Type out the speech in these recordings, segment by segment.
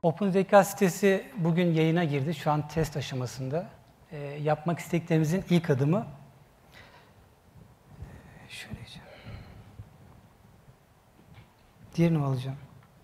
OpenZeka sitesi bugün yayına girdi. Şu an test aşamasında. Yapmak istediklerimizin ilk adımı. Şöyle diyeceğim. Diğerini mi alacağım?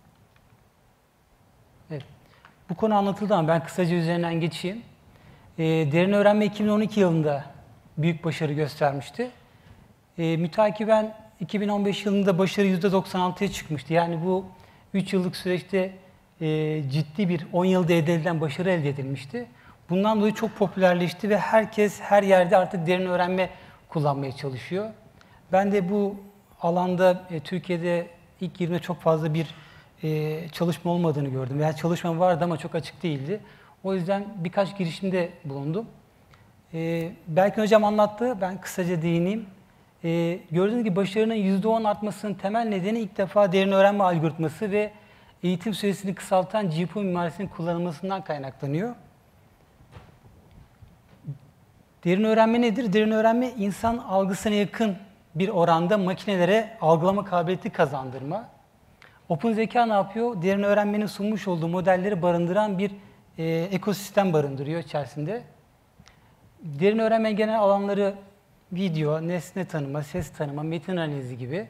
Evet. Bu konu anlatıldı ama ben kısaca üzerinden geçeyim. Derin öğrenme 2012 yılında büyük başarı göstermişti. Mütakiben 2015 yılında başarı %96'ya çıkmıştı. Yani bu 3 yıllık süreçte ciddi bir 10 yılda elde edilen başarı elde edilmişti. Bundan dolayı çok popülerleşti ve herkes her yerde artık derin öğrenme kullanmaya çalışıyor. Ben de bu alanda Türkiye'de ilk 20'de çok fazla bir çalışma olmadığını gördüm. Yani çalışma vardı ama çok açık değildi. O yüzden birkaç girişimde bulundum. Berkin Hocam anlattı, ben kısaca değineyim. Gördüğünüz gibi başarının %10 artmasının temel nedeni ilk defa derin öğrenme algoritması ve eğitim süresini kısaltan GPU mimarisinin kullanılmasından kaynaklanıyor. Derin öğrenme nedir? Derin öğrenme insan algısına yakın bir oranda makinelere algılama kabiliyeti kazandırma. OpenZeka ne yapıyor? Derin öğrenmenin sunmuş olduğu modelleri barındıran bir ekosistem barındırıyor içerisinde. Derin öğrenme genel alanları video, nesne tanıma, ses tanıma, metin analizi gibi.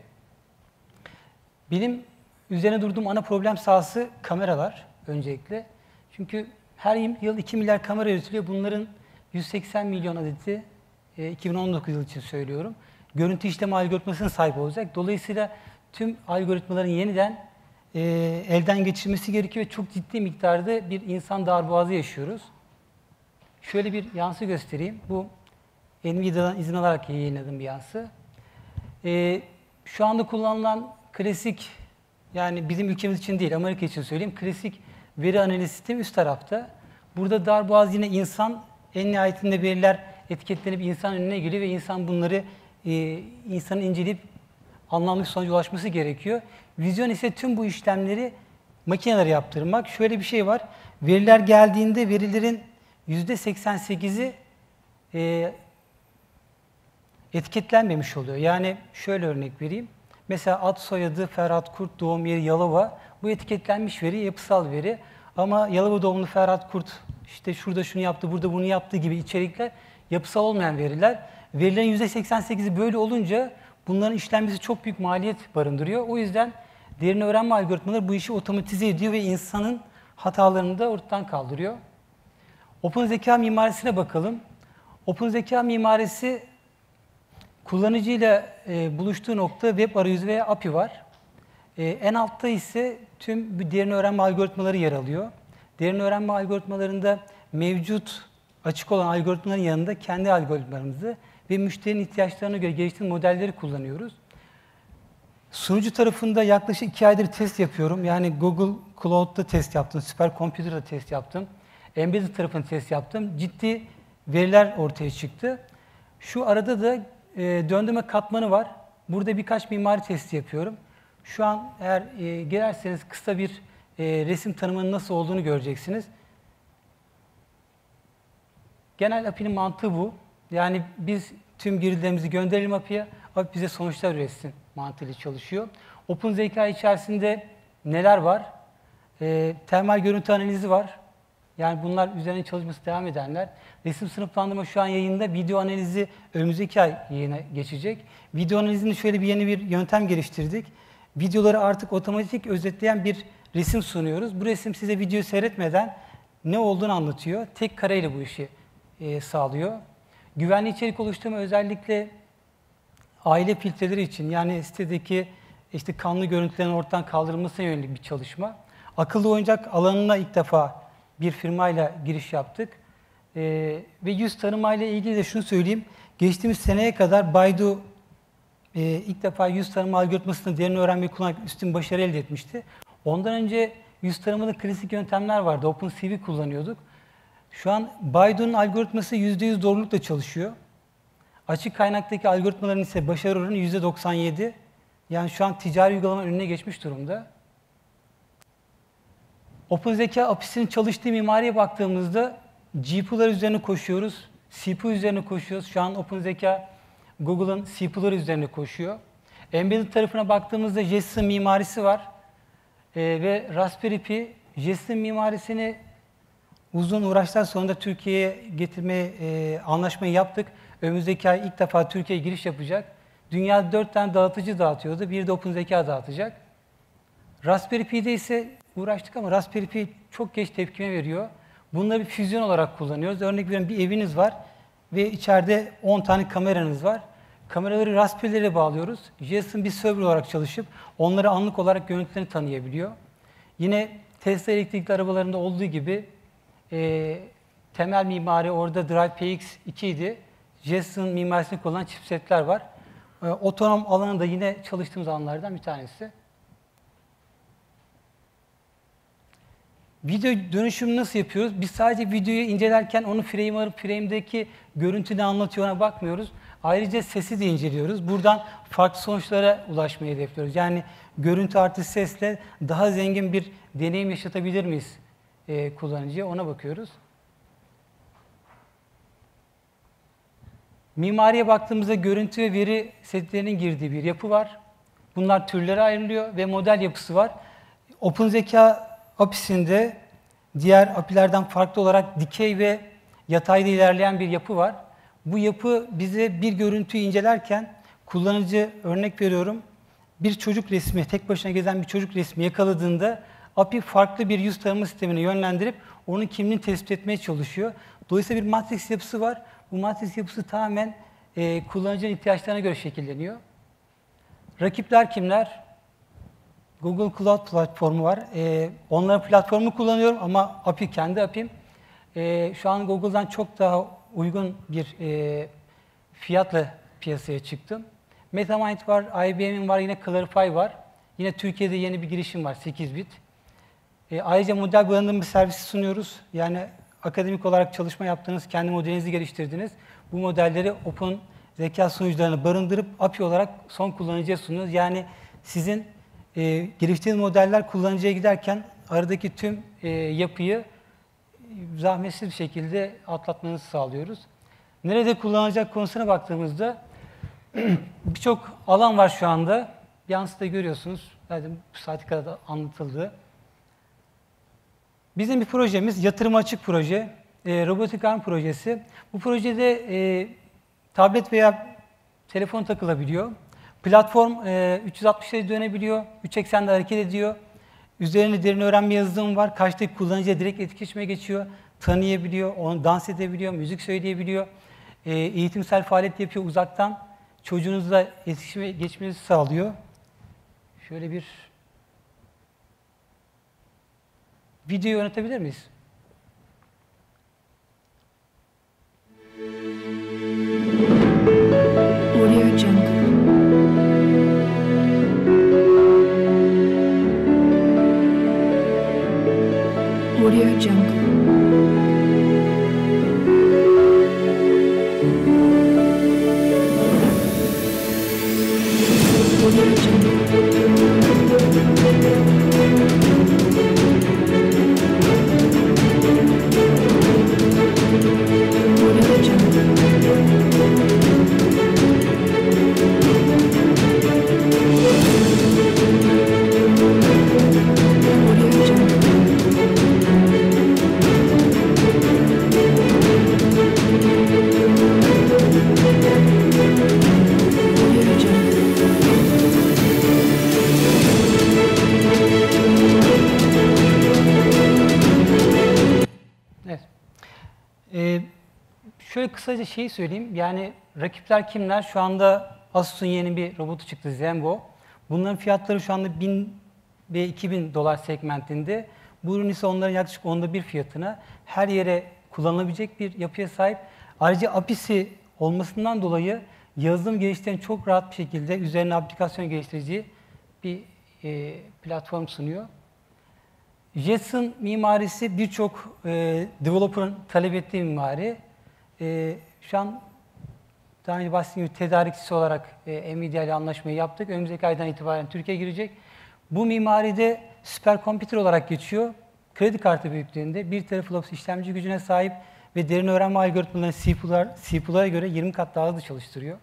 Benim üzerine durduğum ana problem sahası kameralar öncelikle. Çünkü her yıl 2 milyar kamera üretiliyor. Bunların 180 milyon adeti 2019 yılı için söylüyorum. Görüntü işleme algoritmasına sahip olacak. Dolayısıyla tüm algoritmaların yeniden elden geçirilmesi gerekiyor ve çok ciddi miktarda bir insan darboğazı yaşıyoruz. Şöyle bir yansı göstereyim. Bu NVIDIA'dan izin alarak yayınladığım bir yansı. Şu anda kullanılan klasik, yani bizim ülkemiz için değil, Amerika için söyleyeyim, klasik veri analiz sistemi üst tarafta. Burada darboğaz yine insan, en nihayetinde veriler etiketlenip insan önüne geliyor ve insan bunları insanın inceleyip anlamlı bir sonuca ulaşması gerekiyor. Vizyon ise tüm bu işlemleri makinelere yaptırmak. Şöyle bir şey var, veriler geldiğinde verilerin %88'i etiketlenmemiş oluyor. Yani şöyle örnek vereyim. Mesela ad soyadı, Ferhat Kurt, doğum yeri Yalova. Bu etiketlenmiş veri, yapısal veri. Ama Yalova doğumlu Ferhat Kurt, işte şurada şunu yaptı, burada bunu yaptı gibi içerikler yapısal olmayan veriler. Verilerin %88'i böyle olunca bunların işlenmesi çok büyük maliyet barındırıyor. O yüzden derin öğrenme algoritmaları bu işi otomatize ediyor ve insanın hatalarını da ortadan kaldırıyor. OpenZeka mimarisine bakalım. OpenZeka mimarisi kullanıcıyla buluştuğu nokta web arayüzü veya API var. En altta ise tüm bu derin öğrenme algoritmaları yer alıyor. Derin öğrenme algoritmalarında mevcut açık olan algoritmaların yanında kendi algoritmalarımızı ve müşterinin ihtiyaçlarına göre geliştirdiğimiz modelleri kullanıyoruz. Sunucu tarafında yaklaşık 2 aydır test yapıyorum. Yani Google Cloud'da test yaptım, Supercomputer'da test yaptım. Embedded tarafında test yaptım. Ciddi veriler ortaya çıktı. Şu arada da döndürme katmanı var. Burada birkaç mimari testi yapıyorum. Şu an eğer girerseniz kısa bir resim tanımının nasıl olduğunu göreceksiniz. Genel API'nin mantığı bu. Yani biz tüm girdilerimizi gönderelim API'ye, API bize sonuçlar üretsin mantığıyla çalışıyor. OpenZeka içerisinde neler var? Termal görüntü analizi var. Yani bunlar üzerine çalışması devam edenler. Resim sınıflandırma şu an yayında, video analizi önümüzdeki ay yayına geçecek. Video analizinde şöyle yeni bir yöntem geliştirdik. Videoları artık otomatik özetleyen bir resim sunuyoruz. Bu resim size videoyu seyretmeden ne olduğunu anlatıyor. Tek kareyle bu işi sağlıyor. Güvenli içerik oluşturma özellikle aile filtreleri için, yani sitedeki işte kanlı görüntülerin ortadan kaldırılmasına yönelik bir çalışma. Akıllı oyuncak alanına ilk defa bir firmayla giriş yaptık. Ve yüz tanımayla ilgili de şunu söyleyeyim. Geçtiğimiz seneye kadar Baidu ilk defa yüz tanıma algoritmasını derin öğrenmeyi kullanarak üstün başarı elde etmişti. Ondan önce yüz tanımada klasik yöntemler vardı. OpenCV kullanıyorduk. Şu an Baidu'nun algoritması %100 doğrulukla çalışıyor. Açık kaynaktaki algoritmaların ise başarı oranı %97. Yani şu an ticari uygulamanın önüne geçmiş durumda. OpenZeka API'sinin çalıştığı mimariye baktığımızda GPU'lar üzerine koşuyoruz, CPU üzerine koşuyoruz. Şu an OpenZeka Google'ın CPU'ları üzerine koşuyor. Embedded tarafına baktığımızda Jetson mimarisi var ve Raspberry Pi JES'in mimarisini uzun uğraşlar sonunda Türkiye'ye getirme anlaşmayı yaptık. Önümüzdeki ay ilk defa Türkiye'ye giriş yapacak. Dünyada 4 tane dağıtıcı dağıtıyordu. Biri de OpenZeka dağıtacak. Raspberry Pi'de ise uğraştık ama Raspberry Pi çok geç tepkime veriyor. Bunları bir füzyon olarak kullanıyoruz. Örnek veriyorum, bir eviniz var ve içeride 10 tane kameranız var. Kameraları Raspberry'lere bağlıyoruz. JES'in bir server olarak çalışıp onları anlık olarak görüntülerini tanıyabiliyor. Yine Tesla elektrikli arabalarında olduğu gibi temel mimari orada Drive PX2 idi. JES'in mimarisini kullanan chipsetler var. Otonom alanında yine çalıştığımız alanlardan bir tanesi. Video dönüşümü nasıl yapıyoruz? Biz sadece videoyu incelerken onu frame alıp frame'deki görüntü ne anlatıyor ona bakmıyoruz. Ayrıca sesi de inceliyoruz. Buradan farklı sonuçlara ulaşmayı hedefliyoruz. Yani görüntü artı sesle daha zengin bir deneyim yaşatabilir miyiz kullanıcıya? Ona bakıyoruz. Mimariye baktığımızda görüntü ve veri setlerinin girdiği bir yapı var. Bunlar türlere ayrılıyor ve model yapısı var. OpenZeka API'sinde diğer API'lerden farklı olarak dikey ve yatayda ilerleyen bir yapı var. Bu yapı bize bir görüntüyü incelerken kullanıcı, örnek veriyorum, bir çocuk resmi, tek başına gezen bir çocuk resmi yakaladığında API farklı bir yüz tanıma sistemine yönlendirip onun kimliğini tespit etmeye çalışıyor. Dolayısıyla bir matris yapısı var. Bu matris yapısı tamamen kullanıcının ihtiyaçlarına göre şekilleniyor. Rakipler kimler? Google Cloud platformu var. Onların platformunu kullanıyorum ama API kendi API'm. Şu an Google'dan çok daha uygun bir fiyatla piyasaya çıktım. MetaMind var, IBM'in var, yine Clarify var. Yine Türkiye'de yeni bir girişim var, 8 bit. Ayrıca model barındırma servisi sunuyoruz. Yani akademik olarak çalışma yaptığınız, kendi modelinizi geliştirdiniz. Bu modelleri OpenZeka sunucularına barındırıp API olarak son kullanıcıya sunuyoruz. Yani sizin geliştirdiğiniz modeller kullanıcıya giderken aradaki tüm yapıyı zahmetsiz bir şekilde atlatmanızı sağlıyoruz. Nerede kullanılacak konusuna baktığımızda birçok alan var şu anda. Yansıda görüyorsunuz. Zaten bu saate kadar da anlatıldı. Bizim bir projemiz, yatırım açık proje. Robotik arm projesi. Bu projede tablet veya telefon takılabiliyor. Platform 360 derece dönebiliyor. 3 eksende hareket ediyor. Üzerinde derin öğrenme yazılımı var. Karşıdaki kullanıcıya direkt etkileşime geçiyor. Tanıyabiliyor, onu dans edebiliyor, müzik söyleyebiliyor. Eğitimsel faaliyet yapıyor uzaktan. Çocuğunuzla iletişime geçmenizi sağlıyor. Şöyle bir video yönetebilir miyiz? Audio Jungle. Audio Jungle. Audio Şöyle kısaca şeyi söyleyeyim. Yani rakipler kimler? Şu anda Asus'un yeni bir robotu çıktı, Zenbo. Bunların fiyatları şu anda 1000 ve 2000 dolar segmentinde. Bu ürün ise onların yaklaşık onda bir fiyatına. Her yere kullanılabilecek bir yapıya sahip. Ayrıca API'si olmasından dolayı yazılım geliştiren çok rahat bir şekilde üzerine aplikasyon geliştirici bir platform sunuyor. JES'in mimarisi birçok developer'ın talep ettiği mimari. Şu an daha önce bahsettiğim gibi tedarikçisi olarak Nvidia ile anlaşmayı yaptık. Önümüzdeki aydan itibaren Türkiye'ye girecek. Bu mimaride süperkomputer olarak geçiyor. Kredi kartı büyüklüğünde 1 teraflops işlemci gücüne sahip ve derin öğrenme algoritmalarını CPU'lara göre 20 kat daha hızlı çalıştırıyor.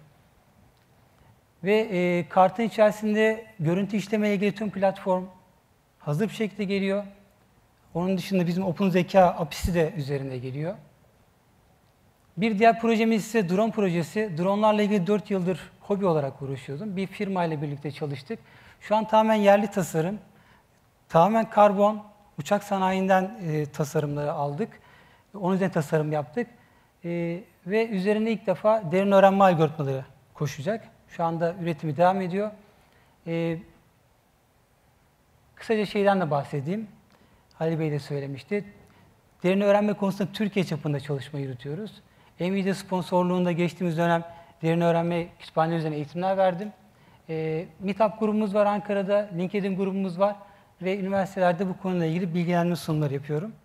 Ve kartın içerisinde görüntü işleme ile ilgili tüm platform hazır bir şekilde geliyor. Onun dışında bizim Open Zeka API'si de üzerine geliyor. Bir diğer projemiz ise drone projesi. Dronlarla ilgili 4 yıldır hobi olarak uğraşıyordum. Bir firma ile birlikte çalıştık. Şu an tamamen yerli tasarım. Tamamen karbon, uçak sanayinden tasarımları aldık. Onun üzerine tasarım yaptık. Ve üzerine ilk defa derin öğrenme algoritmaları koşacak. Şu anda üretimi devam ediyor. Kısaca şeyden de bahsedeyim. Ali Bey de söylemişti. Derin öğrenme konusunda Türkiye çapında çalışma yürütüyoruz. Nvidia sponsorluğunda geçtiğimiz dönem derin öğrenme kütüphaneleri üzerine eğitimler verdim. Meetup grubumuz var Ankara'da, LinkedIn grubumuz var ve üniversitelerde bu konuyla ilgili bilgilendirme sunumları yapıyorum.